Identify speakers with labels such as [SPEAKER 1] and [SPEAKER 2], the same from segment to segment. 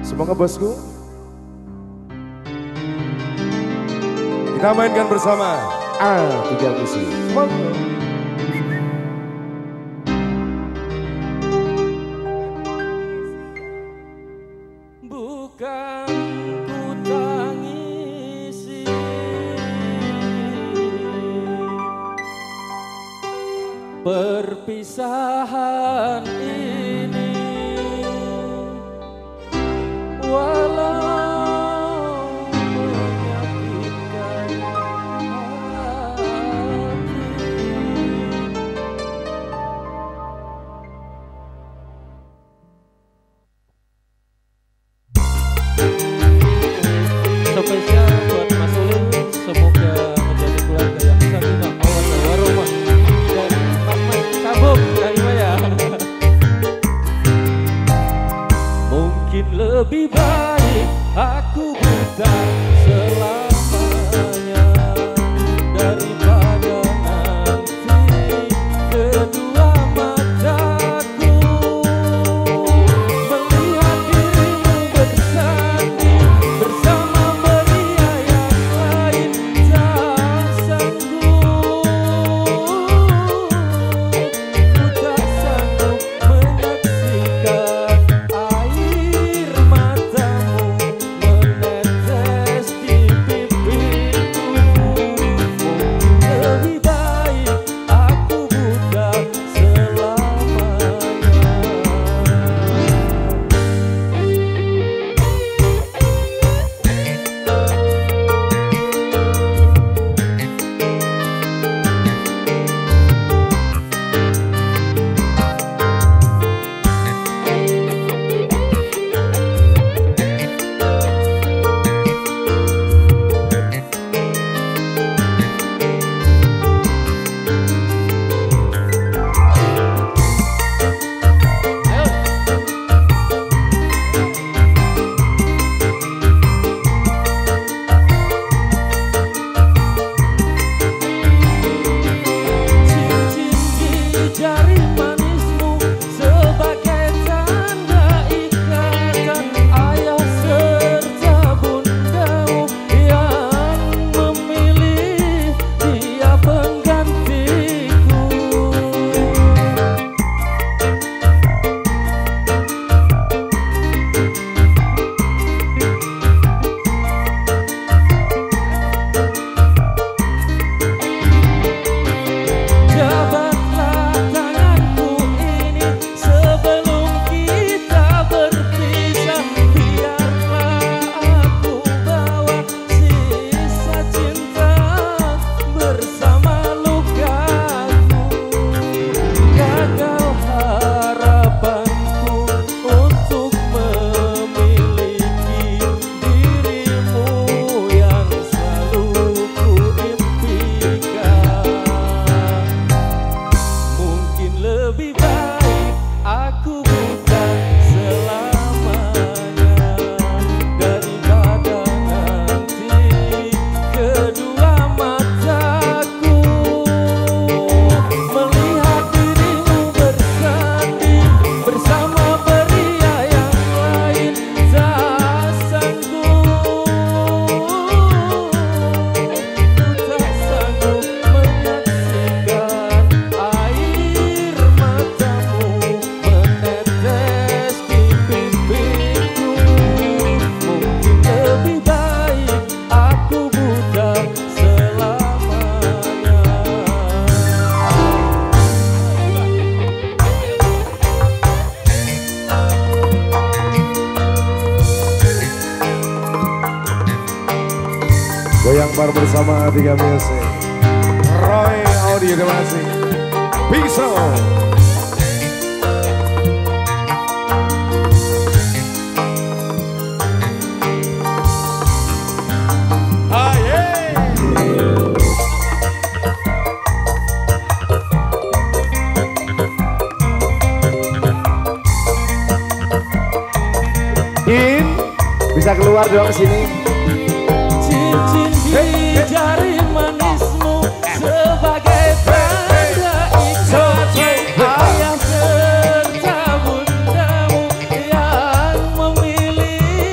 [SPEAKER 1] Semoga bosku kita mainkan bersama A3 Musik.
[SPEAKER 2] Bukan ku tangisi perpisahan ini, walau menyakitkan hati. Spesial buat Mas Ulin, semoga menjadi keluarga yang sakinah mawaddah warahmah. Dan Mas Sabuk ya. Mungkin lebih baik aku buta selamanya daripada nanti kedua mataku melihat dirimu bersanding bersama pria yang lain. Tak sanggup, ku tak sanggup menyaksikan air matamu menetes di pipiku. Lebih baik aku buta selamanya. Cincin di jari manismu sebagai tanda ikatan ayah serta bundamu yang memilih dia penggantiku. Jabatlah tanganku ini sebelum kita berpisah. Biarlah aku bawa sisa cinta bersama lukaku. Gagal harapanku untuk memiliki dirimu yang selalu ku impikan. Mungkin lebih baik aku buta selamanya daripada nanti kedua mataku melihat dirimu bersanding bersama pria yang lain. Tak sanggup, tak sanggup menyaksikan air matamu menetes di pipiku. Mungkin lebih baik aku buta selamanya.
[SPEAKER 1] Goyang bar bersama A3 Musik. Roy Audio, terima kasih. Pisau. In, bisa keluar dong sini.
[SPEAKER 2] Cincin di jari manismu sebagai tanda ikatan ayah serta bundamu yang memilih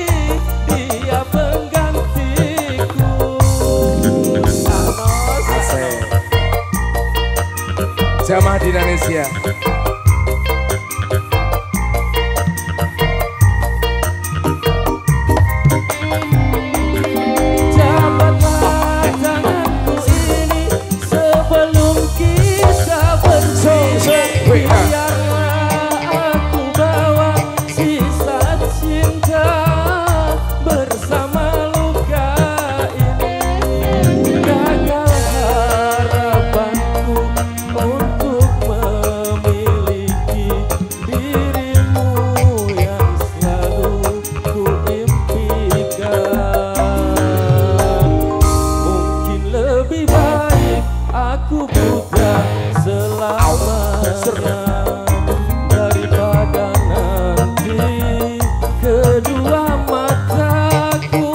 [SPEAKER 1] Jamaah di Indonesia.
[SPEAKER 2] Jabatlah tanganku ini sebelum kita bersih. Biarlah aku bawa sisa cinta bersama luka ini. Gagal harapanku untuk memiliki dirimu yang selalu ku impikan. Mungkin lebih baik aku buta selamanya daripada nanti kedua mataku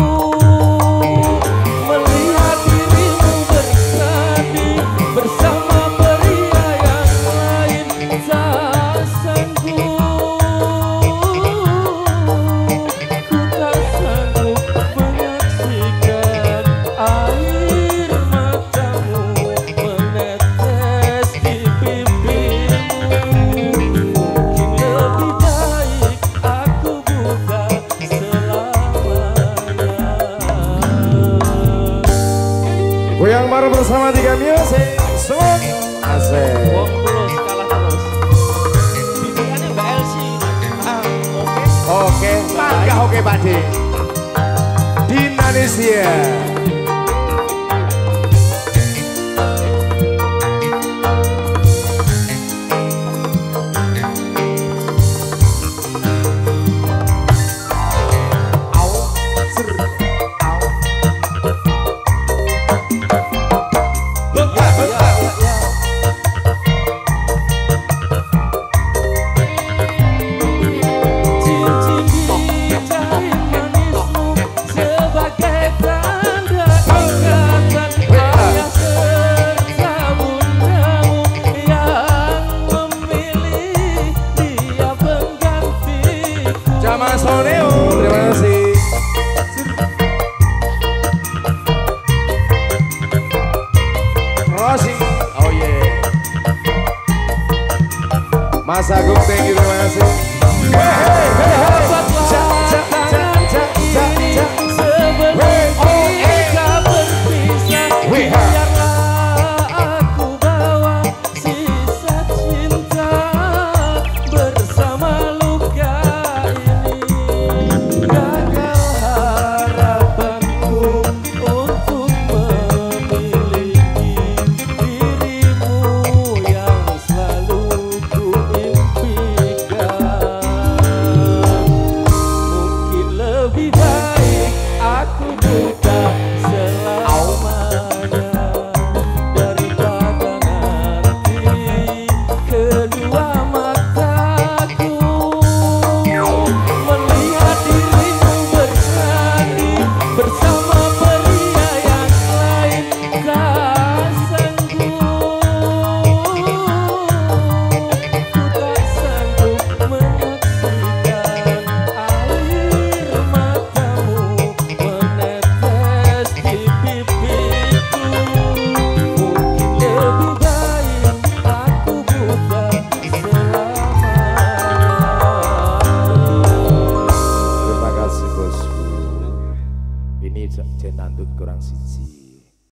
[SPEAKER 2] melihat dirimu bersanding bersama pria yang lain. Tak sanggup, ku tak sanggup menyaksikan air matamu menetes di pipimu. Mungkin lebih baik aku buta selamanya.
[SPEAKER 1] Goyang bareng bersama Tiga Music. Semut asik.
[SPEAKER 2] Wong terus kalah terus. Bibikannya Mbak Elsi. Oke.
[SPEAKER 1] Oke, mangga oke Pak D. Di Indonesia.
[SPEAKER 2] Cincin di jari manismu sebagai tanda ikatan ayah serta bundamu yang memilih dia penggantiku.
[SPEAKER 1] Jamaah Soneo, terima kasih. Rossi, oh yeah. Mas Agung, thank you, terima kasih.
[SPEAKER 2] Biarlah aku bawa sisa cinta bersama luka ini. Gagal harapanku untuk memiliki dirimu yang selalu ku impikan. Mungkin lebih baik aku buta selamanya daripada nanti kedua mataku melihat dirimu bersanding bersama pria yang lain. Tak sanggup, ku tak sanggup menyaksikan air matamu menetes di pipiku. Mungkin lebih baik aku buta selamanya.
[SPEAKER 1] Terima kasih bosku. Ini jenandut kurang siji.